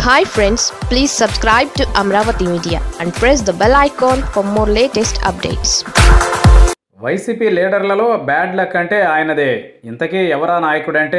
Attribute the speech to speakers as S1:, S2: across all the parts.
S1: Hi friends, please subscribe to Amravati Media and press the bell icon for more latest updates.
S2: YCP లీడర్లలో bad luck అంటే ఆయనదే. ఇంతకీ ఎవరా నాయకుడంటే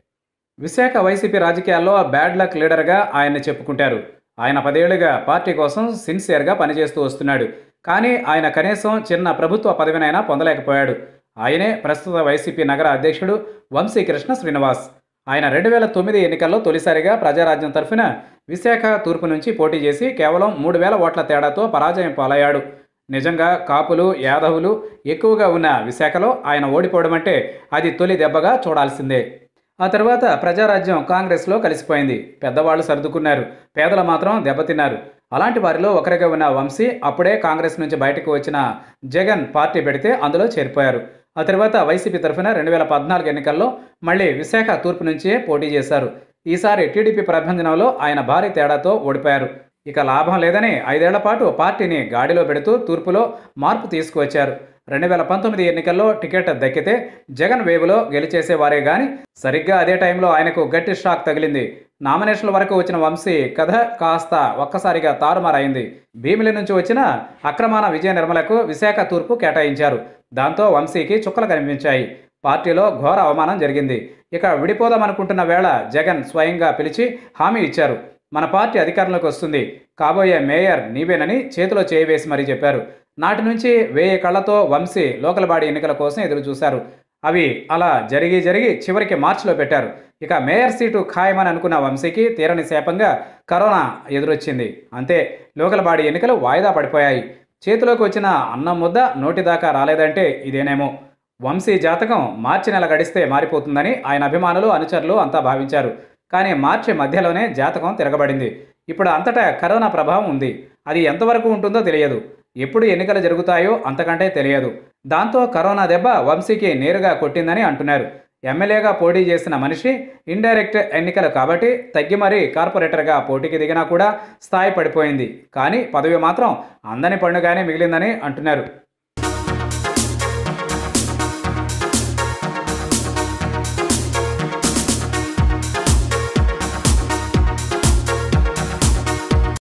S2: విశాఖ వైసీపీ రాజకీయాల్లో బ్యాడ్ లక్ లీడర్గా ఆయన్ని చెప్పుకుంటారు. ఆయన 10 ఏళ్లుగా పార్టీ కోసం సిన్సియర్గా పనిచేస్తూ వస్తున్నాడు. కానీ ఆయన కనీసం చిన్న ప్రభుత్వ పదవినైనా పొందలేకపోయాడు. ఆయనే ప్రస్తుత వైసీపీ నగర అధ్యక్షుడు వంశీకృష్ణ శ్రీనివాస్. ఆయన 2009 ఎన్నికల్లో తొలిసారిగా ప్రజారాజ్యం తరఫున విశాఖ తూర్పు నుంచి పోటీ చేసి కేవలం 3000 ఓట్ల తేడాతో పరాజయం పాలయ్యాడు. నిజంగా కాపులు యాదవులు ఎక్కువగా ఉన్న విశాఖలో ఆయన ఓడిపోవడం అంటే అది తొలి దెబ్బగా చూడాల్సిందే. ఆ తర్వాత ప్రజారాజ్యం కాంగ్రెస్లో కలిసిపోయింది. పెద్దవాళ్లు సర్దుకున్నారు, పేదలు మాత్రం దెబ్బతిన్నారు. అలాంటి వారిలో ఒకరిగా ఉన్న వంశీ అప్పుడే కాంగ్రెస్ నుంచి బయటకు వచ్చిన జగన్ పార్టీ పెడితే అందులో చేరిపోయారు. ఆ తర్వాత వైసీపీ తరఫున 2014 ఎన్నికల్లో మళ్ళీ విశాఖ తూర్పు నుంచే పోటీ చేశారు. ఈసారి టీడీపీ ప్రభంజనంలో ఆయన భారీ తేడాతో ఓడిపోయారు. ఇక లాభం లేదని 5 ఏళ్ల పాటు పార్టీని గాడిలో పెడుతూ తూర్పులో మార్పు తీసుకువచ్చారు. 2019 ఎన్నికల్లో టికెట్ దక్కితే జగన్ వేవులో గెలిచేసేవారే గాని సరిగ్గా అదే టైంలో ఆయనకు గట్టి షాక్ తగిలింది. నామినేషన్ల వరకు వచ్చిన వంశీ కథ కాస్త ఒక్కసారిగా తారుమారైంది. భీమిలి నుంచి వచ్చిన అక్రమాన విజయ నిర్మలకు విశాఖ తూర్పు కేటాయించారు. దాంతో వంశీకి చుక్కలు కనిపించాయి. పార్టీలో ఘోర అవమానం జరిగింది. ఇక విడిపోదామనుకుంటున్న వేళ జగన్ స్వయంగా పిలిచి హామీ ఇచ్చారు. మన పార్టీ అధికారంలోకి వస్తుంది, కాబోయే మేయర్ నీవేనని చేతిలో చేయవేసి మరీ చెప్పారు. నాటి నుంచి 1000 కళ్లతో వంశీ లోకల్ బాడీ ఎన్నికల కోసం ఎదురు చూశారు. అవి అలా జరిగి చివరికి మార్చిలో పెట్టారు. ఇక మేయర్ సీటు ఖాయమని అనుకున్న వంశీకి తీరని శాపంగా కరోనా ఎదురొచ్చింది. అంతే, లోకల్ బాడీ ఎన్నికలు వాయిదా పడిపోయాయి. చేతిలోకి వచ్చిన అన్నం ముద్ద నోటిదాకా రాలేదంటే ఇదేనేమో. వంశీ జాతకం మార్చి నెల గడిస్తే మారిపోతుందని ఆయన అభిమానులు అనుచరులు అంతా భావించారు. కానీ మార్చి మధ్యలోనే జాతకం తిరగబడింది. ఇప్పుడు అంతటా కరోనా ప్రభావం ఉంది. అది ఎంతవరకు ఉంటుందో తెలియదు. ఎప్పుడు ఎన్నికలు జరుగుతాయో అంతకంటే తెలియదు. దాంతో కరోనా దెబ్బ వంశీకి నేరుగా కొట్టిందని అంటున్నారు. ఎమ్మెల్యేగా పోటీ చేసిన మనిషి ఇండైరెక్ట్ ఎన్నికలు కాబట్టి తగ్గి మరీ కార్పొరేటర్గా పోటీకి దిగినా కూడా స్థాయి పడిపోయింది. కానీ పదవి మాత్రం అందని పండుగానే మిగిలిందని అంటున్నారు.